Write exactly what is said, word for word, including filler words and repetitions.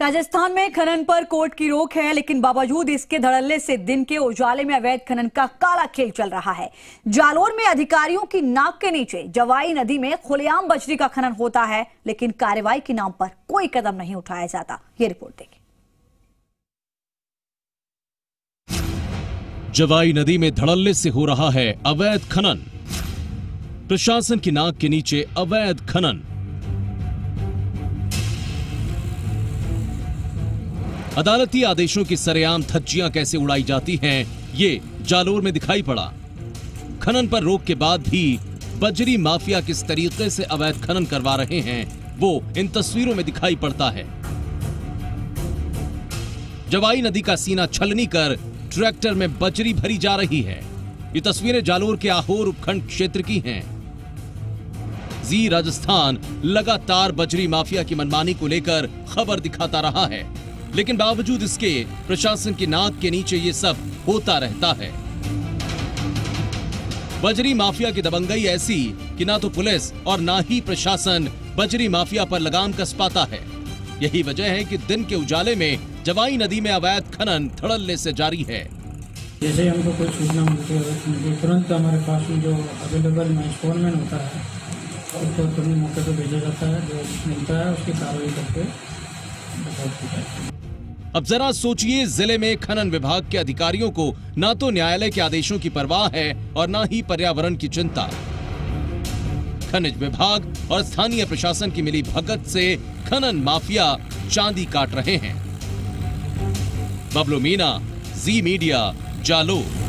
राजस्थान में खनन पर कोर्ट की रोक है, लेकिन बावजूद इसके धड़ल्ले से दिन के उजाले में अवैध खनन का काला खेल चल रहा है। जालोर में अधिकारियों की नाक के नीचे जवाई नदी में खुलेआम बजरी का खनन होता है, लेकिन कार्रवाई के नाम पर कोई कदम नहीं उठाया जाता। ये रिपोर्ट देखिए। जवाई नदी में धड़ल्ले से हो रहा है अवैध खनन। प्रशासन की नाक के नीचे अवैध खनन। अदालती आदेशों की सरेआम धज्जियां कैसे उड़ाई जाती हैं, ये जालोर में दिखाई पड़ा। खनन पर रोक के बाद भी बजरी माफिया किस तरीके से अवैध खनन करवा रहे हैं, वो इन तस्वीरों में दिखाई पड़ता है। जवाई नदी का सीना छलनी कर ट्रैक्टर में बजरी भरी जा रही है। ये तस्वीरें जालोर के आहोर उपखंड क्षेत्र की हैं। जी राजस्थान लगातार बजरी माफिया की मनमानी को लेकर खबर दिखाता रहा है, लेकिन बावजूद इसके प्रशासन की नाक के नीचे ये सब होता रहता है। बजरी माफिया की दबंगई ऐसी कि ना तो पुलिस और ना ही प्रशासन बजरी माफिया पर लगाम कस पाता है। यही वजह है कि दिन के उजाले में जवाई नदी में अवैध खनन धड़ल्ले से जारी है। जैसे हमको कोई सूचना मिलती है, तुरंत हमारे पास में जो अवेलेबल इंस्टॉलमेंट होता है उसको तुरंत मौके पर भेजा जाता है। जो मिलता है उसकी कार्रवाई करके। अब जरा सोचिए, जिले में खनन विभाग के अधिकारियों को ना तो न्यायालय के आदेशों की परवाह है और ना ही पर्यावरण की चिंता। खनिज विभाग और स्थानीय प्रशासन की मिली भगत से खनन माफिया चांदी काट रहे हैं। बबलू मीना, जी मीडिया, जालोर।